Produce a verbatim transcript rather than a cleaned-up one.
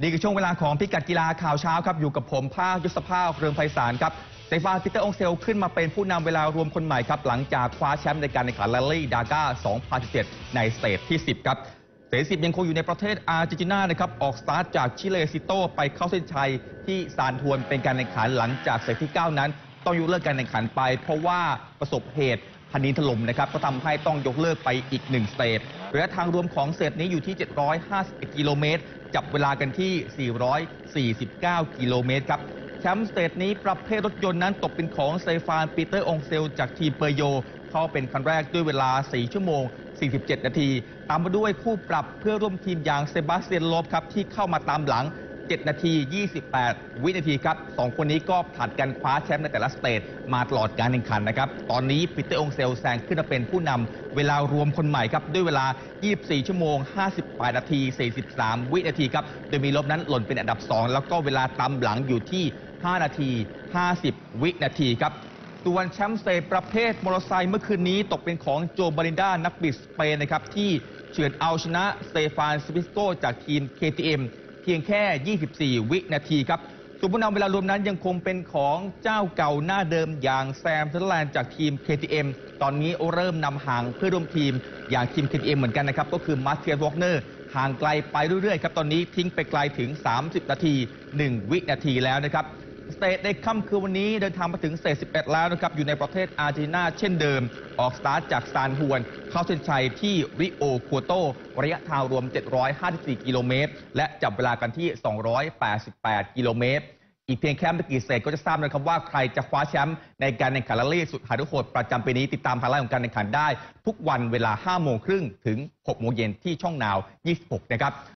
นี่คือช่วงเวลาของพิกัดกีฬาข่าวเช้าครับอยู่กับผมภาคยศภาเรืองไพศาลครับสเตฟาน ปีเตอร์ องเซลขึ้นมาเป็นผู้นำเวลารวมคนใหม่ครับหลังจากคว้าแชมป์ในการแข่งขันแรลลี่ดาก้า สองพันสิบเจ็ด ในสเตจที่ สิบ ครับสเตจสิบยังคงอยู่ในประเทศอาร์เจนตินานะครับออกสตาร์ทจากชิเลซิโตไปเข้าเส้นชัยที่ซานทวนเป็นการแข่งขันหลังจากสเตจที่ เก้า นั้นต้องยกเลิกการแข่งขันไปเพราะว่าประสบเหตุแผ่นดินถล่มนะครับก็ทำให้ต้องยกเลิกไปอีกหนึ่งสเตจระยะทางรวมของสเตจนี้อยู่ที่เจ็ดร้อยห้าสิบเอ็ดกิโลเมตรจับเวลากันที่สี่ร้อยสี่สิบเก้ากิโลเมตรครับแชมป์สเตจนี้ประเภทรถยนต์นั้นตกเป็นของสเตฟาน ปีเตอร์ องเซลจากทีมเปอร์โยเข้าเป็นคันแรกด้วยเวลาสี่ชั่วโมงสี่สิบเจ็ดนาทีตามมาด้วยคู่ปรับเพื่อร่วมทีมอย่างเซบาสเตียน โลบครับที่เข้ามาตามหลังเจ็ดนาทียี่สิบแปดวินาทีครับสองคนนี้ก็ผลัดกันคว้าแชมป์ในแต่ละสเตจมาตลอดการแข่งขันนะครับตอนนี้ปีเตอร์ องเซลแซงขึ้นมาเป็นผู้นำเวลารวมคนใหม่ครับด้วยเวลายี่สิบสี่ชั่วโมงห้าสิบแปดนาทีสี่สิบสามวินาทีครับโดยมีลบนั้นหล่นเป็นอันดับสองแล้วก็เวลาตามหลังอยู่ที่ห้านาทีห้าสิบวินาทีครับส่วนแชมป์สเตจประเภทมอเตอร์ไซค์เมื่อคืนนี้ตกเป็นของโจบารินดานักบิดสเปนนะครับที่เฉือนเอาชนะสเตฟาน สปิสโกจากทีม เค ที เอ็ม เพียงแค่ยี่สิบสี่วินาทีครับส่วนผู้นำเวลารวมนั้นยังคงเป็นของเจ้าเก่าหน้าเดิมอย่างแซม เทอร์แลนด์จากทีม เค ที เอ็ม ตอนนี้เริ่มนำห่างเพื่อร่วมทีมอย่างทีม เค ที เอ็ม เหมือนกันนะครับก็คือมาร์เทียส วอล์กเนอร์ห่างไกลไปเรื่อยๆครับตอนนี้ทิ้งไปไกลถึงสามสิบนาทีหนึ่งวินาทีแล้วนะครับสเตจในค่ำคืนวันนี้เดินทางมาถึงสเตจสิบเอ็ดแล้วนะครับอยู่ในประเทศอาร์เจนตินาเช่นเดิมออกสตาร์ทจากซานฮวนเข้าเส้นชัยที่ริโอคัวโตระยะทางรวมเจ็ดร้อยห้าสิบสี่กิโลเมตรและจับเวลากันที่สองร้อยแปดสิบแปดกิโลเมตรอีกเพียงแค่ไม่กี่สเตจก็จะทราบนะครับว่าใครจะคว้าแชมป์ในการแข่งขันแรลลี่สุดหารุโหดประจำปีนี้ติดตามไฮไลท์ของการแข่งขันได้ทุกวันเวลาห้าโมงครึ่งถึงหกโมงเย็นที่ช่องนาวยี่สิบหกนะครับ